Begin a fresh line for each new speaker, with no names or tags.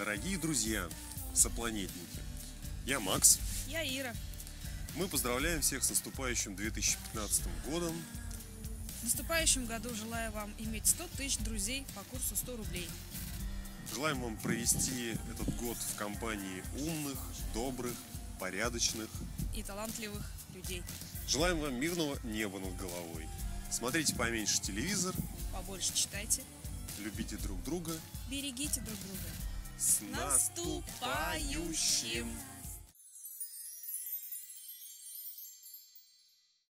Дорогие друзья, сопланетники, я Макс.
Я Ира.
Мы поздравляем всех с наступающим 2015 годом.
В наступающем году желаю вам иметь 100 тысяч друзей по курсу 100 рублей.
Желаем вам провести этот год в компании умных, добрых, порядочных
И талантливых людей.
Желаем вам мирного неба над головой. Смотрите поменьше телевизор,
Побольше читайте.
любите друг друга.
Берегите друг друга.
С
Наступающим!